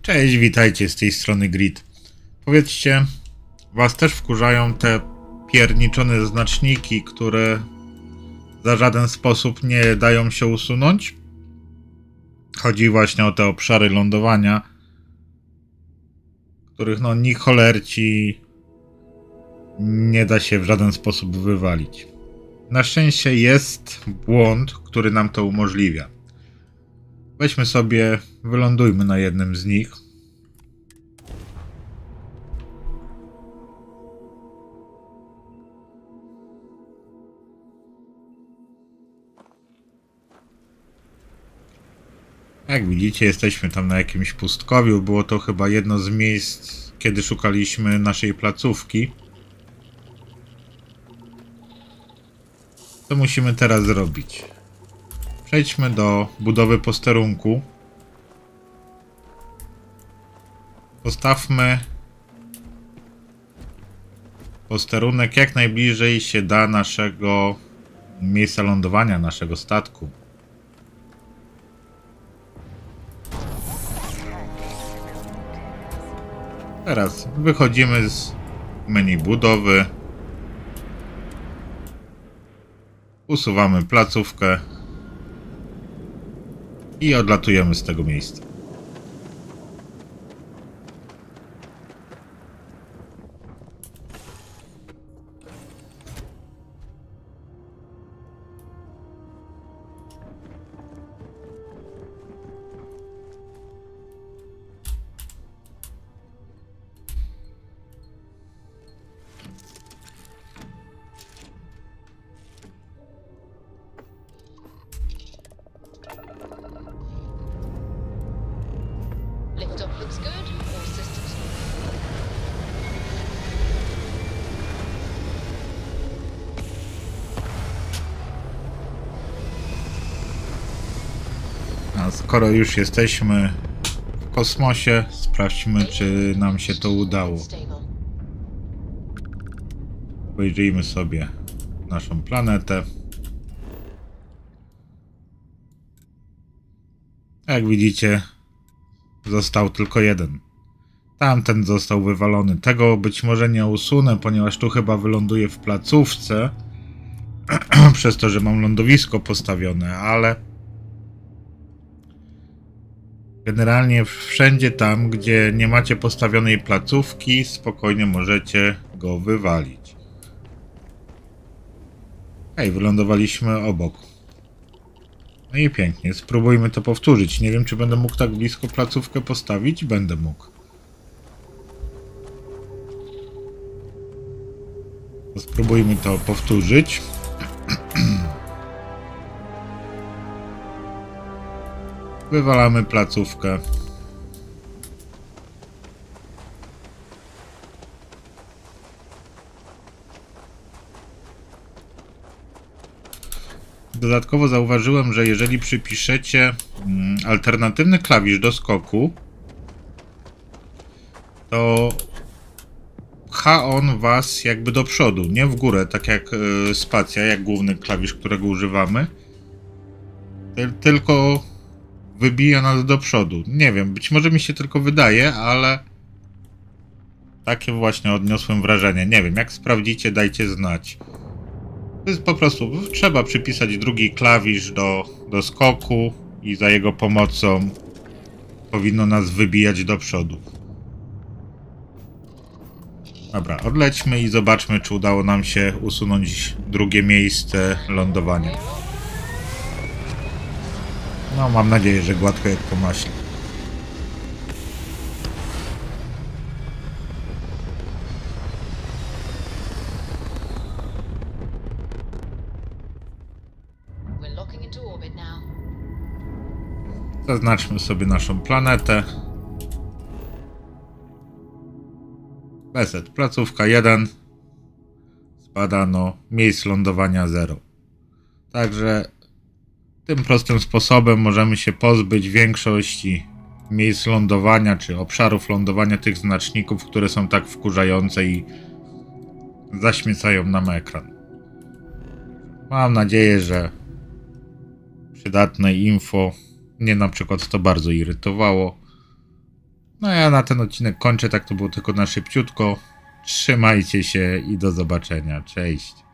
Cześć, witajcie z tej strony Grid. Powiedzcie, was też wkurzają te pierniczone znaczniki, które za żaden sposób nie dają się usunąć? Chodzi właśnie o te obszary lądowania, których no ni cholerci nie da się w żaden sposób wywalić. Na szczęście jest błąd, który nam to umożliwia. Weźmy sobie, wylądujmy na jednym z nich. Jak widzicie, jesteśmy tam na jakimś pustkowiu. Było to chyba jedno z miejsc, kiedy szukaliśmy naszej placówki. Co musimy teraz zrobić? Przejdźmy do budowy posterunku. Postawmy posterunek jak najbliżej się da naszego miejsca lądowania, naszego statku. Teraz wychodzimy z menu budowy. Usuwamy placówkę i odlatujemy z tego miejsca. Liftoff looks good. All systems. A skoro już jesteśmy w kosmosie, sprawdźmy, czy nam się to udało. Obejrzyjmy sobie naszą planetę. Jak widzicie, został tylko jeden. Tamten został wywalony. Tego być może nie usunę, ponieważ tu chyba wyląduję w placówce. Przez to, że mam lądowisko postawione, ale generalnie wszędzie tam, gdzie nie macie postawionej placówki, spokojnie możecie go wywalić. Hej, wylądowaliśmy obok. No i pięknie, spróbujmy to powtórzyć. Nie wiem, czy będę mógł tak blisko placówkę postawić. Będę mógł. To spróbujmy to powtórzyć. Wywalamy placówkę. Dodatkowo zauważyłem, że jeżeli przypiszecie alternatywny klawisz do skoku, to pcha on was jakby do przodu, nie w górę, tak jak spacja, jak główny klawisz, którego używamy, tylko wybija nas do przodu. Nie wiem, być może mi się tylko wydaje, ale takie właśnie odniosłem wrażenie. Nie wiem, jak sprawdzicie, dajcie znać. To jest po prostu, trzeba przypisać drugi klawisz do skoku i za jego pomocą powinno nas wybijać do przodu. Dobra, odlećmy i zobaczmy, czy udało nam się usunąć drugie miejsce lądowania. No, mam nadzieję, że gładko jak po maśle. Zaznaczmy sobie naszą planetę. Reset, placówka 1. Zbadano, miejsc lądowania 0. Także tym prostym sposobem możemy się pozbyć większości miejsc lądowania, czy obszarów lądowania tych znaczników, które są tak wkurzające i zaśmiecają nam ekran. Mam nadzieję, że przydatne info. Mnie na przykład to bardzo irytowało. No ja na ten odcinek kończę, tak to było tylko na szybciutko. Trzymajcie się i do zobaczenia. Cześć.